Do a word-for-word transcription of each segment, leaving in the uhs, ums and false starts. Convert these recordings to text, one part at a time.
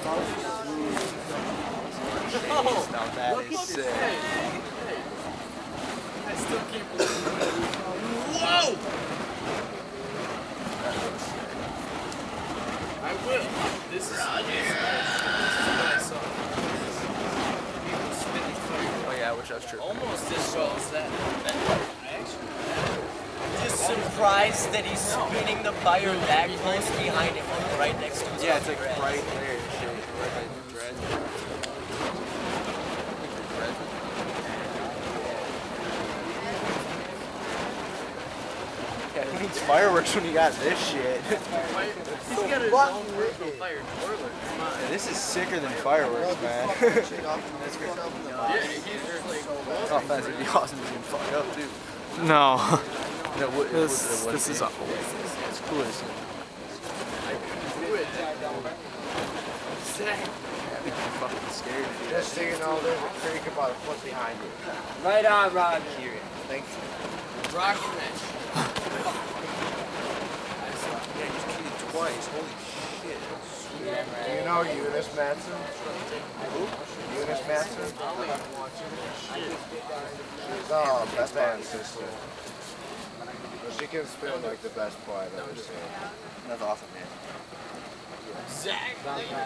Oh, now that is sick. I still can't believe it. Whoa! I will. This is, this is what I saw. People spinning fire. Oh yeah, I wish that was true. Almost as well as that. I actually. Just surprised that he's spinning the fire that close behind him, like right next to his Yeah, it's like fucking right dreads. there and shit. Right by the dread. Yeah, who needs fireworks when you got this shit? He's got his own personal fire twirler. Come on. Yeah, this is sicker than fireworks, man. Yeah, he's just like, No offense, it'd be awesome to see him fuck up, too. No. No, what, This, what, this is awful. It's cool to see. Zach. I'm fucking scared. Just so you know, there's a creek about a foot behind you. Right on, Rob. Thank you. Rocket match. Yeah, he's cheated twice. Holy shit. Do you know Eunice Matson? Eunice Matson? She's uh, Beth Ann's sister. But she can spin like the best play I've ever seen. That's awesome, man. Zach.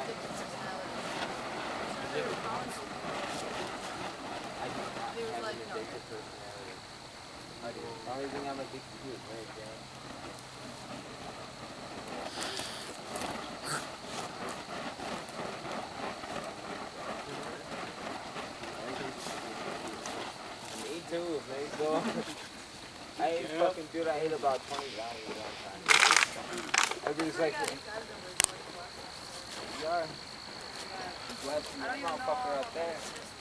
Me too, man. So, I ate fucking dude, I ate about twenty dollars one time. Everybody's like, yeah. Glad to see that motherfucker out there.